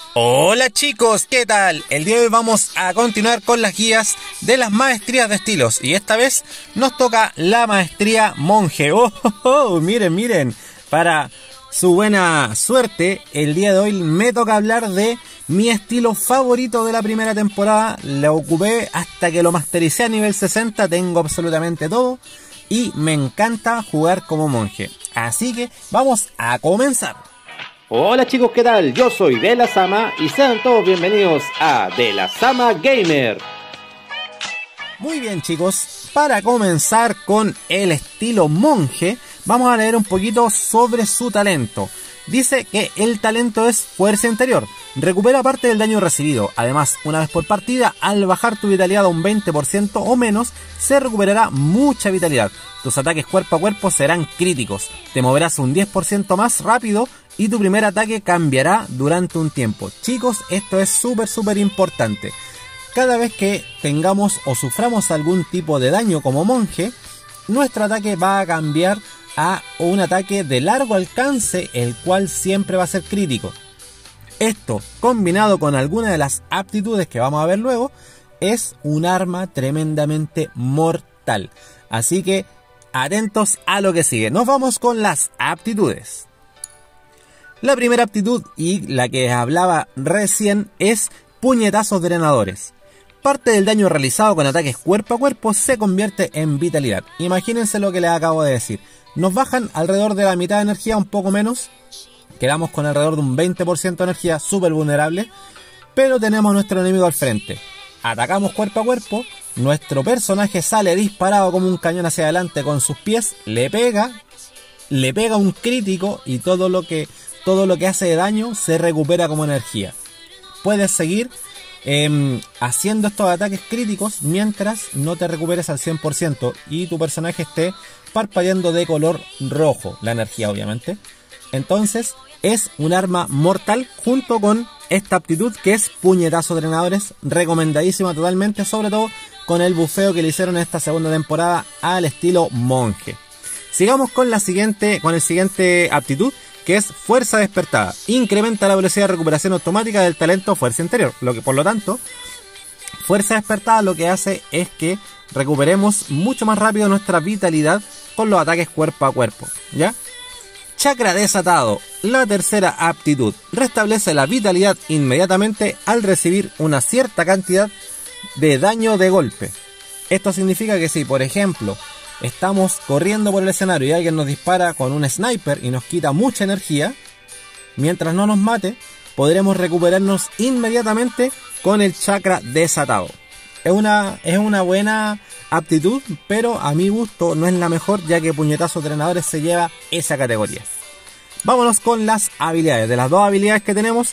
Hola chicos, ¿qué tal? El día de hoy vamos a continuar con las guías de las maestrías de estilos y esta vez nos toca la maestría monje. Miren, miren, para su buena suerte, el día de hoy me toca hablar de mi estilo favorito de la primera temporada. Lo ocupé hasta que lo mastericé a nivel 60, tengo absolutamente todo y me encanta jugar como monje. Así que vamos a comenzar. Hola chicos, ¿qué tal? Yo soy De La Sama y sean todos bienvenidos a De La Sama Gamer. Muy bien chicos, para comenzar con el estilo monje, vamos a leer un poquito sobre su talento. Dice que el talento es fuerza interior, recupera parte del daño recibido. Además, una vez por partida, al bajar tu vitalidad a un 20% o menos, se recuperará mucha vitalidad. Tus ataques cuerpo a cuerpo serán críticos, te moverás un 10% más rápido y tu primer ataque cambiará durante un tiempo. Chicos, esto es súper importante. Cada vez que tengamos o suframos algún tipo de daño como monje, nuestro ataque va a cambiar a un ataque de largo alcance, el cual siempre va a ser crítico. Esto, combinado con alguna de las aptitudes que vamos a ver luego, es un arma tremendamente mortal. Así que, atentos a lo que sigue. Nos vamos con las aptitudes. La primera aptitud, y la que hablaba recién, es puñetazos drenadores. Parte del daño realizado con ataques cuerpo a cuerpo se convierte en vitalidad. Imagínense lo que les acabo de decir. Nos bajan alrededor de la mitad de energía, un poco menos. Quedamos con alrededor de un 20% de energía, súper vulnerable. Pero tenemos a nuestro enemigo al frente. Atacamos cuerpo a cuerpo. Nuestro personaje sale disparado como un cañón hacia adelante con sus pies. Le pega un crítico y todo lo que hace de daño se recupera como energía. Puedes seguir haciendo estos ataques críticos mientras no te recuperes al 100% y tu personaje esté parpadeando de color rojo, la energía obviamente. Entonces es un arma mortal junto con esta aptitud que es puñetazo drenadores, recomendadísima totalmente, sobre todo con el bufeo que le hicieron en esta segunda temporada al estilo monje. Sigamos con el siguiente aptitud, que es fuerza despertada. Incrementa la velocidad de recuperación automática del talento fuerza interior. Por lo tanto, fuerza despertada lo que hace es que recuperemos mucho más rápido nuestra vitalidad con los ataques cuerpo a cuerpo, ¿ya? Chakra desatado. La tercera aptitud. Restablece la vitalidad inmediatamente al recibir una cierta cantidad de daño de golpe. Esto significa que si, por ejemplo, estamos corriendo por el escenario y alguien nos dispara con un sniper y nos quita mucha energía, mientras no nos mate, podremos recuperarnos inmediatamente con el chakra desatado. Es una buena aptitud, pero a mi gusto no es la mejor, ya que puñetazos drenadores se lleva esa categoría. Vámonos con las habilidades. De las dos habilidades que tenemos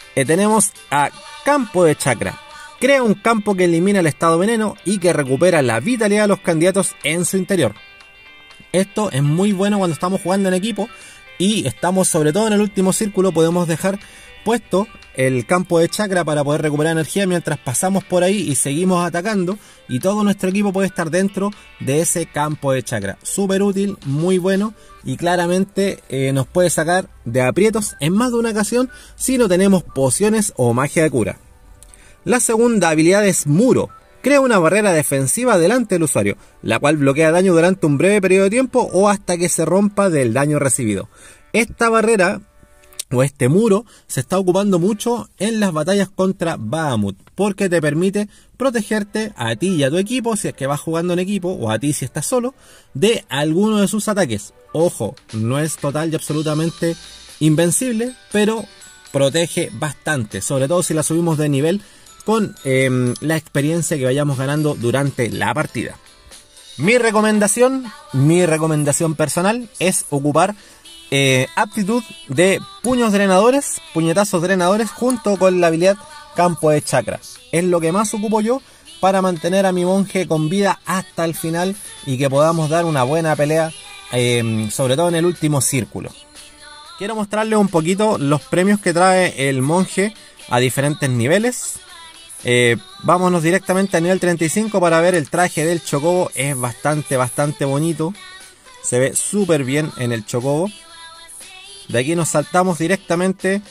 a campo de chakra. Crea un campo que elimina el estado veneno y que recupera la vitalidad de los candidatos en su interior. Esto es muy bueno cuando estamos jugando en equipo y estamos sobre todo en el último círculo. Podemos dejar puesto el campo de chakra para poder recuperar energía mientras pasamos por ahí y seguimos atacando, y todo nuestro equipo puede estar dentro de ese campo de chakra. Súper útil, muy bueno, y claramente nos puede sacar de aprietos en más de una ocasión si no tenemos pociones o magia de cura. La segunda habilidad es Muro. Crea una barrera defensiva delante del usuario, la cual bloquea daño durante un breve periodo de tiempo o hasta que se rompa del daño recibido. Esta barrera o este muro se está ocupando mucho en las batallas contra Bahamut, porque te permite protegerte a ti y a tu equipo, si es que vas jugando en equipo, o a ti si estás solo, de alguno de sus ataques. Ojo, no es total y absolutamente invencible, pero protege bastante, sobre todo si la subimos de nivel con la experiencia que vayamos ganando durante la partida. Mi recomendación personal es ocupar aptitud de puñetazos drenadores junto con la habilidad campo de chakra. Es lo que más ocupo yo para mantener a mi monje con vida hasta el final y que podamos dar una buena pelea, sobre todo en el último círculo. Quiero mostrarles un poquito los premios que trae el monje a diferentes niveles. Vámonos directamente a nivel 35 para ver el traje del chocobo. Es bastante bonito. Se ve súper bien en el chocobo. De aquí nos saltamos directamente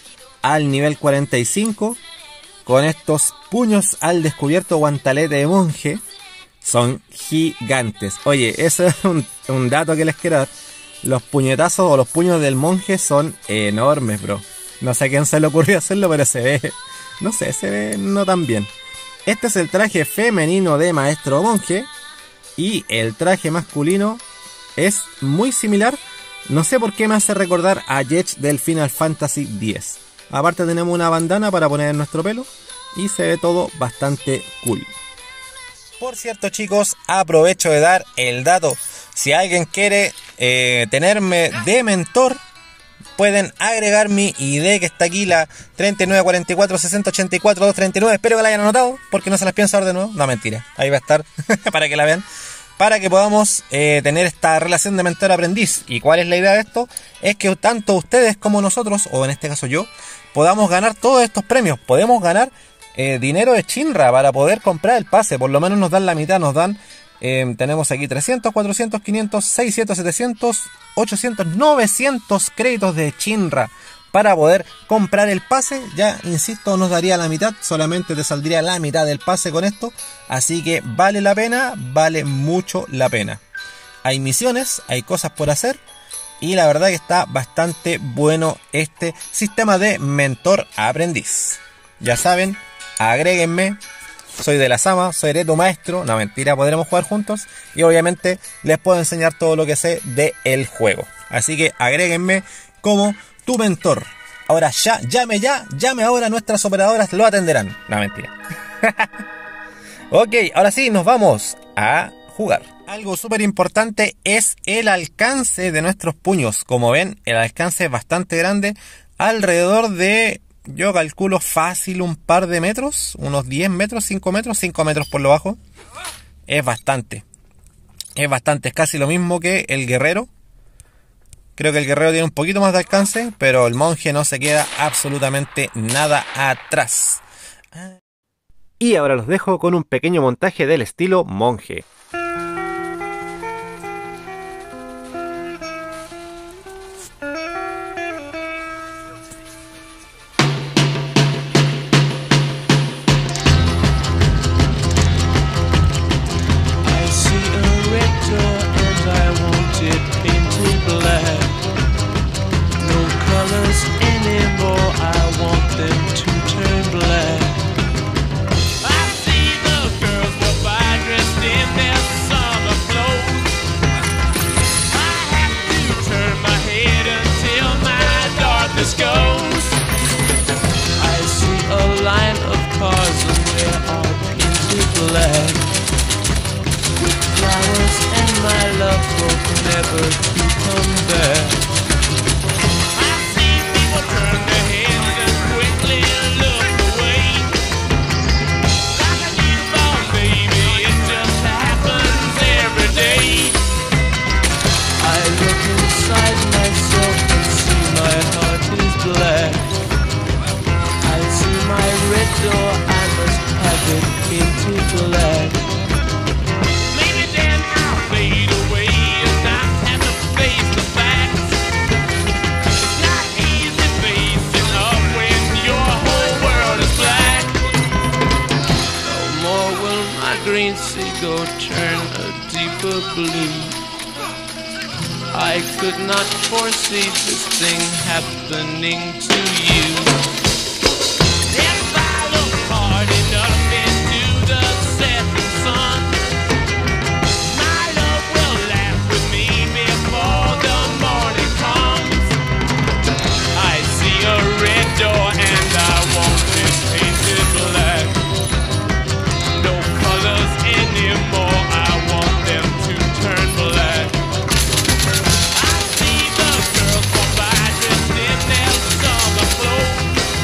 al nivel 45 con estos puños al descubierto guantalete de monje. Son gigantes. Oye, eso es un dato que les quiero dar. Los puñetazos o los puños del monje son enormes, bro. No sé a quién se le ocurrió hacerlo, pero se ve... No sé, se ve no tan bien. Este es el traje femenino de maestro monje. Y el traje masculino es muy similar. No sé por qué me hace recordar a Jetch del Final Fantasy X. Aparte tenemos una bandana para poner en nuestro pelo. Y se ve todo bastante cool. Por cierto, chicos, aprovecho de dar el dato. Si alguien quiere tenerme de mentor, pueden agregar mi ID que está aquí, la 39446084-239. Espero que la hayan anotado, porque no se las pienso dar de nuevo. No, mentira, ahí va a estar para que la vean. Para que podamos tener esta relación de mentor-aprendiz. ¿Y cuál es la idea de esto? Es que tanto ustedes como nosotros, o en este caso yo, podamos ganar todos estos premios. Podemos ganar dinero de Shinra para poder comprar el pase. Por lo menos nos dan la mitad, nos dan... tenemos aquí 300, 400, 500, 600, 700, 800, 900 créditos de Shinra para poder comprar el pase. Ya, insisto, nos daría la mitad, solamente te saldría la mitad del pase con esto. Así que vale la pena, vale mucho la pena. Hay misiones, hay cosas por hacer y la verdad que está bastante bueno este sistema de mentor-aprendiz. Ya saben, agréguenme. Soy de la Sama, seré tu maestro. No, mentira, podremos jugar juntos. Y obviamente les puedo enseñar todo lo que sé del juego. Así que agréguenme como tu mentor. Ahora llame ahora, nuestras operadoras lo atenderán. No, mentira. Ok, ahora sí, nos vamos a jugar. Algo súper importante es el alcance de nuestros puños. Como ven, el alcance es bastante grande. Alrededor de... Yo calculo fácil un par de metros, unos 10 metros, 5 metros por lo bajo. Es bastante, es casi lo mismo que el guerrero. Creo que el guerrero tiene un poquito más de alcance, pero el monje no se queda absolutamente nada atrás. Y ahora los dejo con un pequeño montaje del estilo monje. I could not foresee this thing happening to you. If I look hard enough into the setting sun, my love will laugh with me before the morning comes. I see a red door and I want it painted black. No colors anymore, I want them to turn black. I see the girls go by dressed in their summer clothes.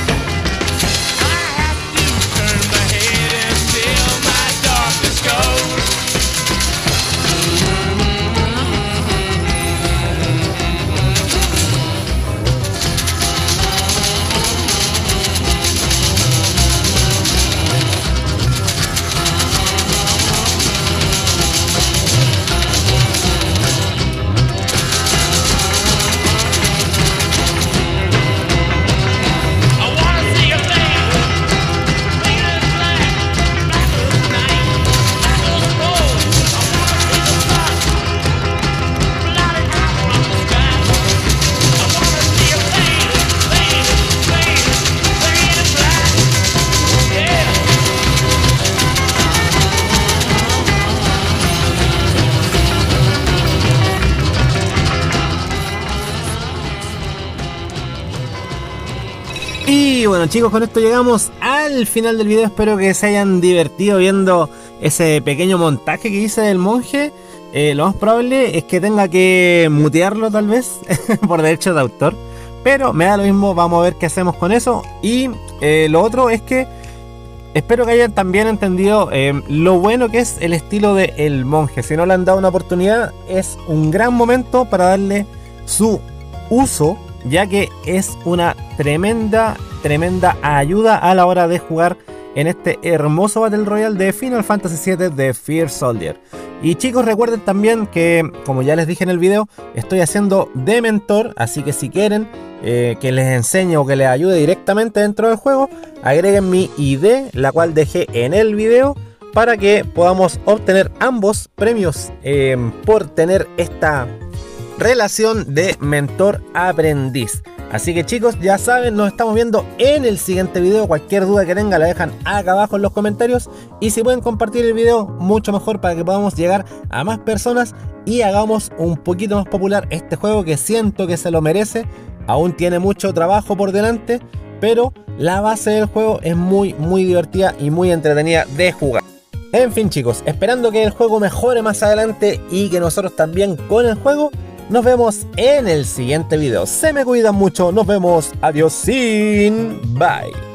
Y bueno chicos, con esto llegamos al final del video. Espero que se hayan divertido viendo ese pequeño montaje que hice del monje. Lo más probable es que tenga que mutearlo tal vez por derecho de autor, pero me da lo mismo, vamos a ver qué hacemos con eso. Y lo otro es que espero que hayan también entendido lo bueno que es el estilo de El Monje. Si no le han dado una oportunidad, es un gran momento para darle su uso, ya que es una tremenda ayuda a la hora de jugar en este hermoso Battle Royale de Final Fantasy VII de Fear Soldier. Y chicos, recuerden también que, como ya les dije en el video, estoy haciendo de mentor, así que si quieren que les enseñe o que les ayude directamente dentro del juego, agreguen mi ID, la cual dejé en el video, para que podamos obtener ambos premios por tener esta relación de mentor-aprendiz. Así que chicos, ya saben, nos estamos viendo en el siguiente video. Cualquier duda que tengan la dejan acá abajo en los comentarios. Y si pueden compartir el video, mucho mejor, para que podamos llegar a más personas y hagamos un poquito más popular este juego, que siento que se lo merece. Aún tiene mucho trabajo por delante, pero la base del juego es muy divertida y muy entretenida de jugar. En fin chicos, esperando que el juego mejore más adelante y que nosotros también con el juego. Nos vemos en el siguiente video. Se me cuidan mucho. Nos vemos. Adiós. Bye.